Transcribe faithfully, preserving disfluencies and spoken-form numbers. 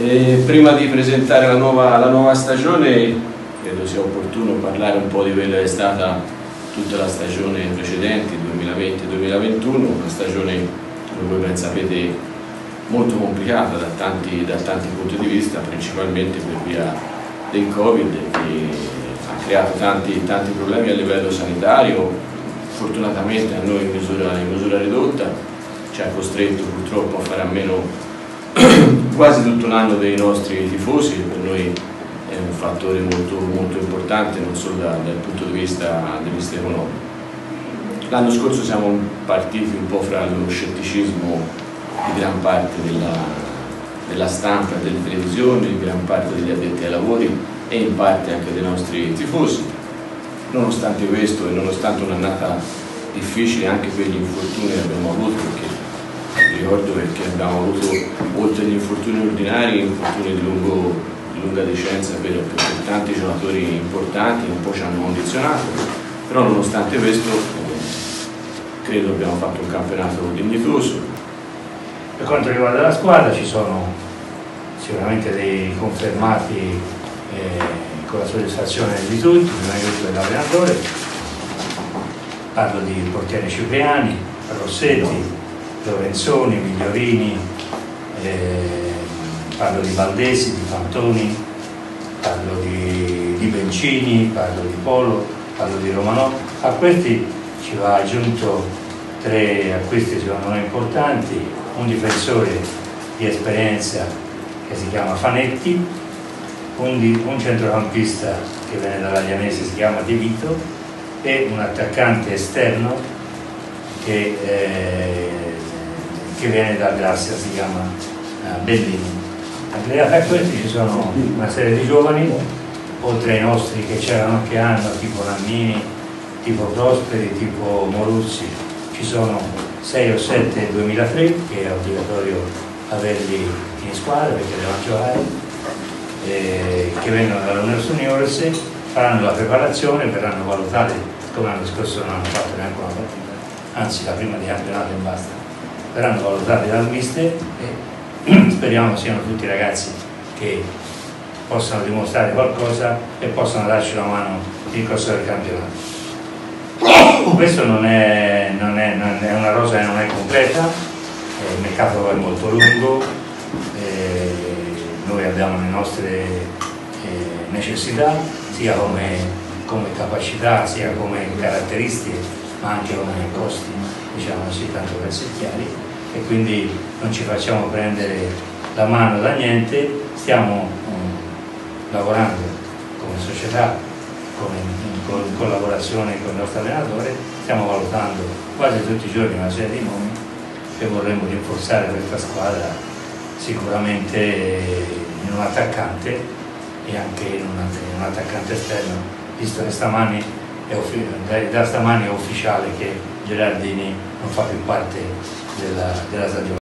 E prima di presentare la nuova, la nuova stagione, credo sia opportuno parlare un po' di quella che è stata tutta la stagione precedente, duemilaventi duemilaventuno, una stagione, come voi ben sapete, molto complicata da tanti, da tanti punti di vista, principalmente per via del Covid, che ha creato tanti, tanti problemi a livello sanitario. Fortunatamente a noi in misura, in misura ridotta ci ha costretto purtroppo a fare a meno quasi tutto l'anno dei nostri tifosi, che per noi è un fattore molto, molto importante non solo da, dal punto di vista, di vista economico. L'anno scorso siamo partiti un po' fra lo scetticismo di gran parte della, della stampa e delle televisioni, di gran parte degli addetti ai lavori e in parte anche dei nostri tifosi. Nonostante questo e nonostante un'annata difficile anche per gli infortuni che abbiamo avuto, perché ricordo perché abbiamo avuto, oltre agli infortuni ordinari, infortuni di, lungo, di lunga decenza per, per tanti giocatori importanti che un po' ci hanno condizionato, però nonostante questo eh, credo abbiamo fatto un campionato dignitoso. Per quanto riguarda la squadra ci sono sicuramente dei confermati eh, con la soddisfazione di tutti, prima di tutto dell'allenatore. Parlo di portiere Cipriani, Rossetti, Lorenzoni, Migliorini, eh, parlo di Valdesi, di Fantoni, parlo di, di Bencini, parlo di Polo, parlo di Romanò. A questi ci va aggiunto tre acquisti secondo me importanti: un difensore di esperienza che si chiama Fanetti, un, di, un centrocampista che viene dall'Aglianese, si chiama Di Vito, e un attaccante esterno che eh, che viene da Grazia, si chiama uh, Bellini. A questi ci sono una serie di giovani, oltre ai nostri che c'erano anche anno, tipo Nannini, tipo Prosperi, tipo Moruzzi. Ci sono sei o sette del duemilatré che è obbligatorio averli in squadra perché devono giocare, eh, che vengono dall'Unione Juniores, faranno la preparazione, verranno valutati, come l'anno scorso non hanno fatto neanche una partita, anzi la prima di campionato e basta. Verranno valutati dal mister e speriamo siano tutti ragazzi che possano dimostrare qualcosa e possano darci la mano nel corso del campionato. Questo non è, non è, non è una rosa che non è completa, eh, il mercato è molto lungo, eh, noi abbiamo le nostre eh, necessità, sia come, come capacità, sia come caratteristiche, ma anche come costi, diciamo così, tanto per essere chiari, e quindi non ci facciamo prendere la mano da niente, stiamo um, lavorando come società, come in, in collaborazione con il nostro allenatore, stiamo valutando quasi tutti i giorni una serie di nomi che vorremmo rinforzare questa squadra, sicuramente in un attaccante e anche in un, in un attaccante esterno, visto che stamani è da stamani è ufficiale che Gerardini non fa più parte della, della stagione.